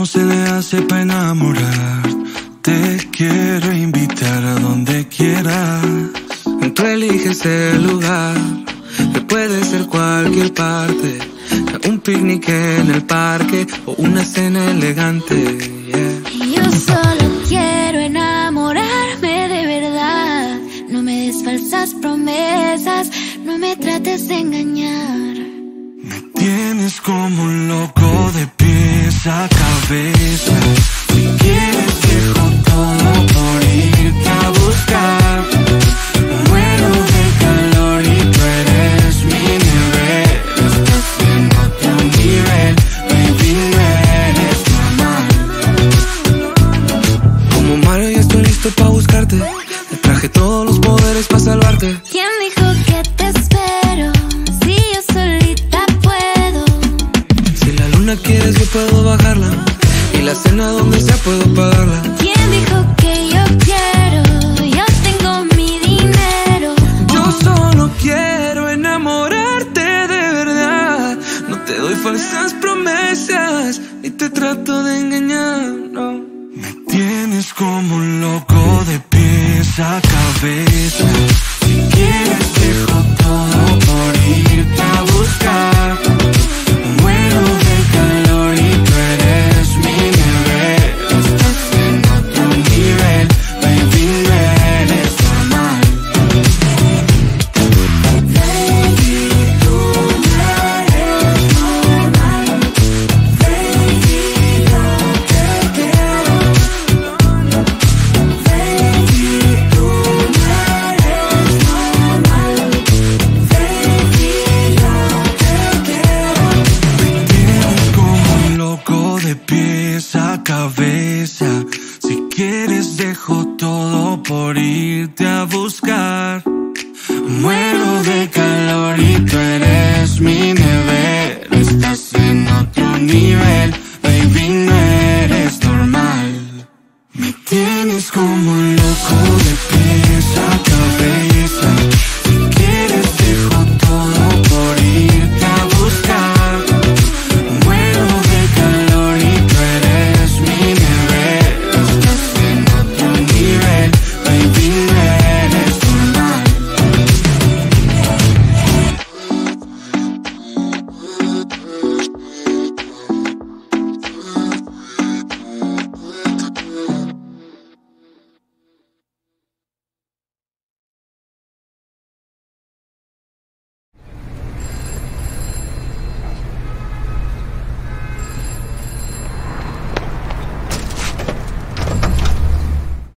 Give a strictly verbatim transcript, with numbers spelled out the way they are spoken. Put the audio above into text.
¿Cómo se le hace para enamorar? Te quiero invitar a donde quieras. Tú eliges el lugar, que puede ser cualquier parte. Un picnic en el parque o una cena elegante, yeah. Yo solo quiero enamorarme de verdad. No me des falsas promesas, no me trates de engañar. Me tienes como un loco de pies a cabeza. Si quieres dejo todo por irte a buscar. Muero de calor y tú eres mi nevera. Estás en otro nivel, baby, no eres normal. Como Mario ya estoy listo pa' buscarte. Te traje todos los poderes pa' salvarte. ¿Quién dijo que te espero? Si yo solita puedo. Si la luna quieres yo puedo bajarla, y la cena donde sea puedo pagarla. ¿Quién dijo que yo quiero? Yo tengo mi dinero. Yo solo quiero enamorarte de verdad. No te doy falsas promesas y te trato de engañar, no. Me tienes como un loco de pies a cabeza. Si quieres dejo todo por irte a buscar. Muero de calor y tú eres mi nevera. Estás en otro nivel, baby, no eres normal. Baby, tú no eres normal. Baby, yo te quiero. Baby, tú no eres normal. Baby, yo te quiero. Me tienes como un loco de pies a cabeza. Si quieres dejo todo por irte a buscar. Muero de calor y tú eres mi nevera. Estás en otro nivel, baby, no eres normal. Me tienes como